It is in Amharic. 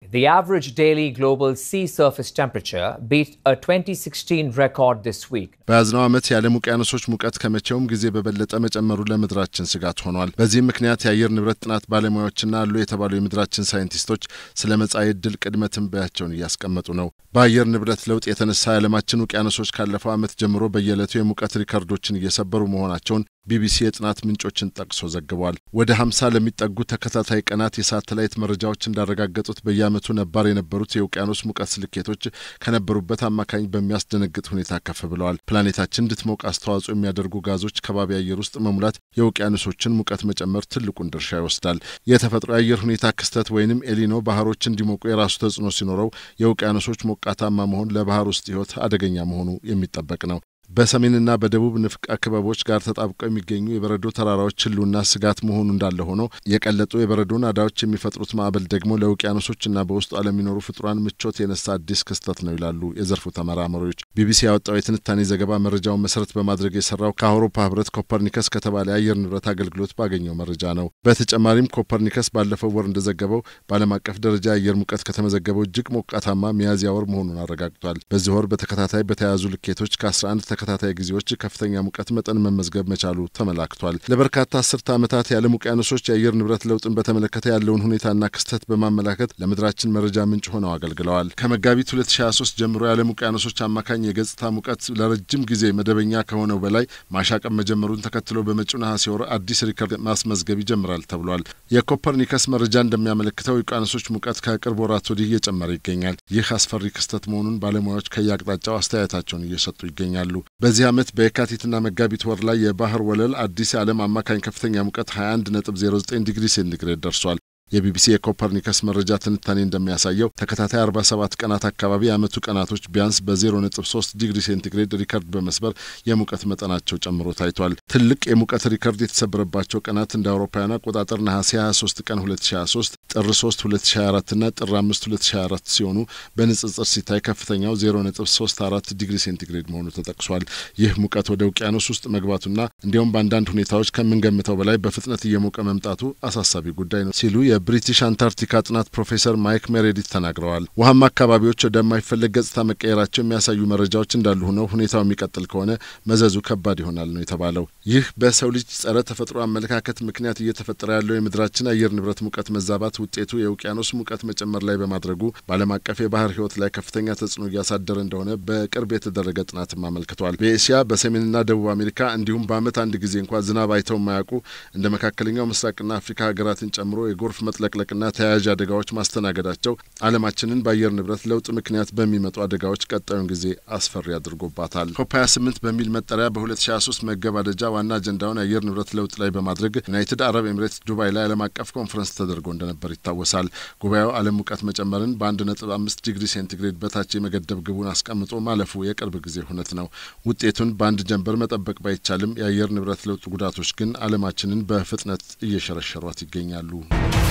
The average daily global sea surface temperature beat a 2016 record this week. በአዝናው ዓመት የዓለም ውቅያኖሶች ሙቀት ከመቼውም ጊዜ በበለጠ መጨመሩ ለምድራችን ስጋት ሆኗል። በዚህ ምክንያት የአየር ንብረት ጥናት ባለሙያዎችና አሉ የተባሉ የምድራችን ሳይንቲስቶች ስለ መጻኢ ዕድል ቅድመ ትንበያቸውን እያስቀመጡ ነው። በአየር ንብረት ለውጥ የተነሳ የዓለማችን ውቅያኖሶች ካለፈው ዓመት ጀምሮ በየዕለቱ የሙቀት ሪከርዶችን እየሰበሩ መሆናቸውን ቢቢሲ የጥናት ምንጮችን ጠቅሶ ዘግቧል። ወደ 50 ለሚጠጉ ተከታታይ ቀናት የሳተላይት መረጃዎች እንዳረጋገጡት በየዓመቱ ነባር የነበሩት የውቅያኖስ ሙቀት ስልኬቶች ከነበሩበት አማካኝ በሚያስደነግጥ ሁኔታ ከፍ ብለዋል። ፕላኔታችን እንድትሞቅ አስተዋጽኦ የሚያደርጉ ጋዞች ከባቢ አየር ውስጥ መሙላት የውቅያኖሶችን ሙቀት መጨመር ትልቁን ድርሻ ይወስዳል። የተፈጥሮ አየር ሁኔታ ክስተት ወይንም ኤሊኖ ባህሮች እንዲሞቁ የራሱ ተጽዕኖ ሲኖረው የውቅያኖሶች ሞቃታማ መሆን ለባህር ውስጥ ሕይወት አደገኛ መሆኑ የሚጠበቅ ነው። በሰሜንና በደቡብ ንፍቀ ክበቦች ጋር ተጣብቀው የሚገኙ የበረዶ ተራራዎች ህልውና ስጋት መሆኑ እንዳለ ሆኖ የቀለጡ የበረዶ ናዳዎች የሚፈጥሩት ማዕበል ደግሞ ለውቅያኖሶችና በውስጡ ለሚኖሩ ፍጡራን ምቾት የነሳ አዲስ ክስተት ነው ይላሉ የዘርፉ ተመራማሪዎች። ቢቢሲ ያወጣው የትንታኔ ዘገባ መረጃውን መሰረት በማድረግ የሰራው ከአውሮፓ ህብረት ኮፐርኒከስ ከተባለ የአየር ንብረት አገልግሎት ባገኘው መረጃ ነው። በተጨማሪም ኮፐርኒከስ ባለፈው ወር እንደዘገበው በዓለም አቀፍ ደረጃ የአየር ሙቀት ከተመዘገበው እጅግ ሞቃታማ ሚያዝያ ወር መሆኑን አረጋግጧል። በዚህ ወር በተከታታይ በተያዙ ልኬቶች ከ11 ተከታታይ ጊዜዎች ከፍተኛ ሙቀት መጠን መመዝገብ መቻሉ ተመላክቷል። ለበርካታ አስርተ ዓመታት የዓለም ውቅያኖሶች የአየር ንብረት ለውጥን በተመለከተ ያለውን ሁኔታና ክስተት በማመላከት ለምድራችን መረጃ ምንጭ ሆነው አገልግለዋል። ከመጋቢት 2023 ጀምሮ የዓለም ውቅያኖሶች አማካኝ የገጽታ ሙቀት ለረጅም ጊዜ መደበኛ ከሆነው በላይ ማሻቀብ መጀመሩን ተከትሎ በመጪው ነሐሴ ወር አዲስ ሪከርድ ማስመዝገብ ይጀምራል ተብሏል። የኮፐርኒከስ መረጃ እንደሚያመለክተው የውቅያኖሶች ሙቀት ከቅርብ ወራት ወዲህ እየጨመረ ይገኛል። ይህ አስፈሪ ክስተት መሆኑን ባለሙያዎች ከያቅጣጫው አስተያየታቸውን እየሰጡ ይገኛሉ። በዚህ ዓመት በየካቲትና መጋቢት ወር ላይ የባህር ወለል አዲስ የዓለም አማካኝ ከፍተኛ ሙቀት 21.09 ዲግሪ ሴንቲግሬድ ደርሷል። የቢቢሲ የኮፐርኒከስ መረጃ ትንታኔ እንደሚያሳየው ተከታታይ 47 ቀናት አካባቢ የዓመቱ ቀናቶች ቢያንስ በ0.3 ዲግሪ ሴንቲግሬድ ሪከርድ በመስበር የሙቀት መጠናቸው ጨምሮ ታይቷል። ትልቅ የሙቀት ሪከርድ የተሰበረባቸው ቀናት እንደ አውሮፓውያን አቆጣጠር ነሐሴ 23 ቀን 2023፣ ጥር 3 2024 እና ጥር 5 2024 ሲሆኑ በንጽጽር ሲታይ ከፍተኛው 0.34 ዲግሪ ሴንቲግሬድ መሆኑ ተጠቅሷል። ይህ ሙቀት ወደ ውቅያኖስ ውስጥ መግባቱና እንዲያውም በአንዳንድ ሁኔታዎች ከምንገምተው በላይ በፍጥነት እየሞቀ መምጣቱ አሳሳቢ ጉዳይ ነው ሲሉ የብሪቲሽ አንታርክቲካ ጥናት ፕሮፌሰር ማይክ ሜሬዲት ተናግረዋል። ውሃማ አካባቢዎች ወደማይፈለግ ገጽታ መቀየራቸው የሚያሳዩ መረጃዎች እንዳሉ ሆነው ሁኔታው የሚቀጥል ከሆነ መዘዙ ከባድ ይሆናል ነው የተባለው። ይህ በሰው ልጅ ጸረ ተፈጥሮ አመለካከት ምክንያት እየተፈጠረ ያለው የምድራችን አየር ንብረት ሙቀት መዛባት ውጤቱ የውቅያኖስ ሙቀት መጨመር ላይ በማድረጉ በዓለም አቀፍ የባህር ሕይወት ላይ ከፍተኛ ተጽዕኖ እያሳደረ እንደሆነ በቅርብ የተደረገ ጥናትም አመልክቷል። በኤስያ በሰሜንና ደቡብ አሜሪካ እንዲሁም በዓመት አንድ ጊዜ እንኳን ዝናብ አይተው የማያውቁ እንደ መካከለኛው ምስራቅና አፍሪካ ሀገራትን ጨምሮ የጎርፍ መጥለቅለቅና ተያያዥ አደጋዎች ማስተናገዳቸው ዓለማችንን በአየር ንብረት ለውጥ ምክንያት በሚመጡ አደጋዎች ቀጣዩን ጊዜ አስፈሪ አድርጎባታል። ኮፕ 28 በሚል መጠሪያ በ2023 መገባደጃ ዋና አጀንዳውን የአየር ንብረት ለውጥ ላይ በማድረግ ዩናይትድ አረብ ኤሚሬትስ ዱባይ ላይ ዓለም አቀፍ ኮንፈረንስ ተደርጎ እንደነበር ይታወሳል። ጉባኤው ዓለም ሙቀት መጨመርን በ1.5 ዲግሪ ሴንቲግሬድ በታች የመገደብ ግቡን አስቀምጦ ማለፉ የቅርብ ጊዜ ሁነት ነው። ውጤቱን በአንድ ጀንበር መጠበቅ ባይቻልም የአየር ንብረት ለውጥ ጉዳቶች ግን ዓለማችንን በፍጥነት እየሸረሸሯት ይገኛሉ።